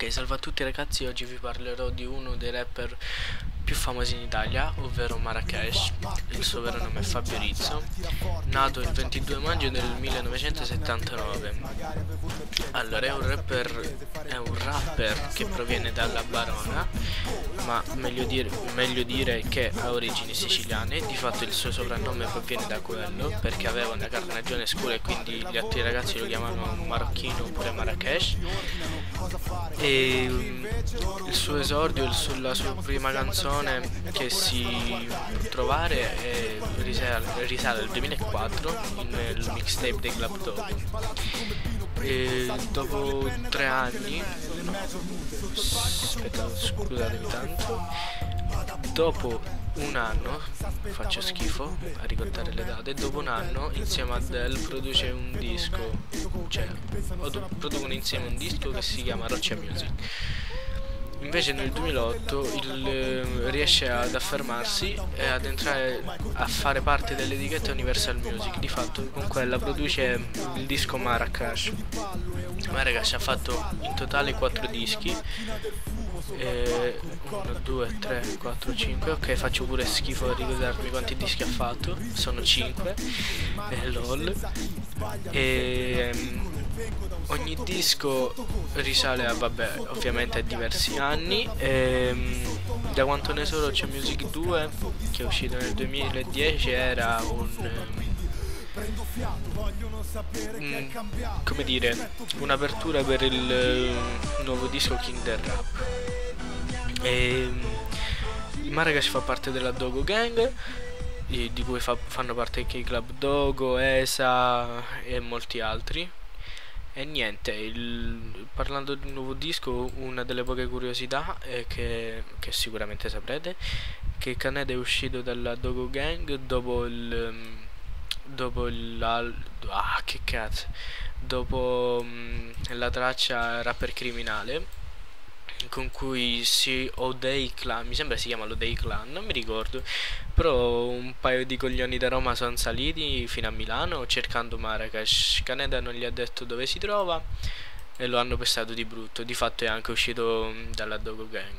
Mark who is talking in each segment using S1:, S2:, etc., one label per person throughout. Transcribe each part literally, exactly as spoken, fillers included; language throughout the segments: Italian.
S1: Ok, salve a tutti ragazzi, oggi vi parlerò di uno dei rapper più famosi in Italia, ovvero Marracash. Il suo vero nome è Fabio Rizzo, nato il ventidue maggio del millenovecentosettantanove. Allora, è un rapper, è un rapper che proviene dalla Barona, ma meglio dire, meglio dire che ha origini siciliane. Di fatto il suo soprannome proviene da quello, perché aveva una carnagione scura e quindi gli altri ragazzi lo chiamavano marocchino oppure Marracash. E um, il suo esordio, il su- la sua prima canzone che si può trovare è, risale, risale al duemilaquattro nel mixtape dei Club Dogo. E dopo tre anni, no, aspetta, scusatemi tanto, dopo un anno, faccio schifo a ricordare le date, dopo un anno insieme a Adele produce un disco, cioè producono insieme un disco che si chiama Roccia Music. Invece nel duemilaotto il, eh, riesce ad affermarsi e ad entrare a fare parte dell'etichetta Universal Music. Di fatto con quella produce il disco Marracash. Marracash ha fatto in totale quattro dischi. uno, due, tre, quattro, cinque. Ok, faccio pure schifo a ricordarmi quanti dischi ha fatto. Sono cinque. Eh, lol. E um, ogni disco risale a, vabbè, ovviamente a diversi anni. E, um, da quanto ne so, Roccia Music due, che è uscito nel duemiladieci, era un... Um, Mm, come dire, un'apertura per il uh, nuovo disco King del Rap. E um, Marracash fa parte della Dogo Gang, di, di cui fa, fanno parte anche i Club Dogo, Esa e molti altri. E niente, il, parlando di un nuovo disco, una delle poche curiosità è che, che sicuramente saprete, che Caneda è uscito dalla Dogo Gang dopo il... Um, dopo il ah che cazzo dopo mh, la traccia Rapper Criminale, con cui si O'Day Clan, mi sembra si chiama l'Odey Clan, non mi ricordo, però un paio di coglioni da Roma sono saliti fino a Milano cercando Marracash. Caneda non gli ha detto dove si trova e lo hanno pestato di brutto. Di fatto è anche uscito mh, dalla Dogo Gang.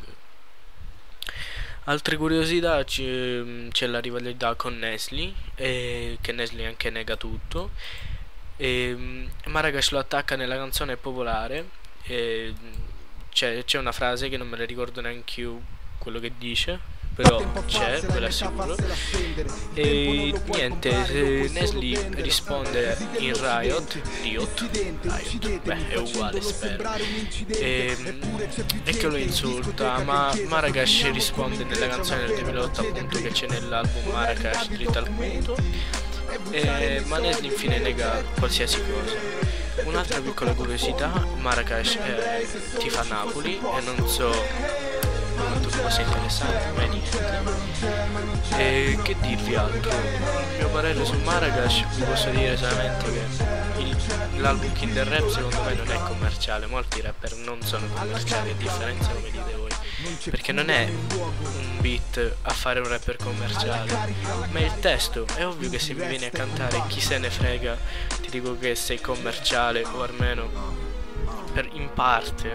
S1: Altre curiosità, c'è la rivalità con Nesli, e che Nesli anche nega tutto. E Marracash lo attacca nella canzone popolare. C'è una frase che non me la ricordo neanche io quello che dice, però c'è, ve la assicuro. E niente, Nesli risponde in Riot, Riot, Riot, beh è uguale spero, e, e che lo insulta, ma Marracash risponde nella canzone del duemilaotto, appunto, che c'è nell'album Marracash Dritto al punto, e, ma Nesli infine nega qualsiasi cosa. Un'altra piccola curiosità, Marracash eh, tifa Napoli e non so quanto fosse interessante, ma niente. E che dirvi altro? Il mio parere su Marracash vi posso dire solamente che l'album King del Rap secondo me non è commerciale. Molti rapper non sono commerciali, a differenza, come dite voi, perché non è un beat a fare un rapper commerciale, ma è il testo. È ovvio che se mi vieni a cantare Chi se ne frega ti dico che sei commerciale, o almeno per in parte.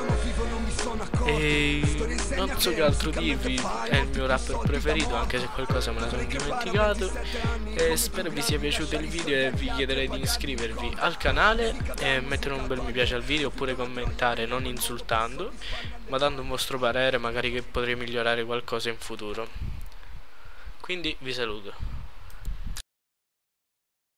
S1: E non so che altro dirvi, è il mio rapper preferito, anche se qualcosa me la sono dimenticato. E spero vi sia piaciuto il video e vi chiederei di iscrivervi al canale e mettere un bel mi piace al video, oppure commentare, non insultando ma dando un vostro parere, magari che potrei migliorare qualcosa in futuro. Quindi vi saluto.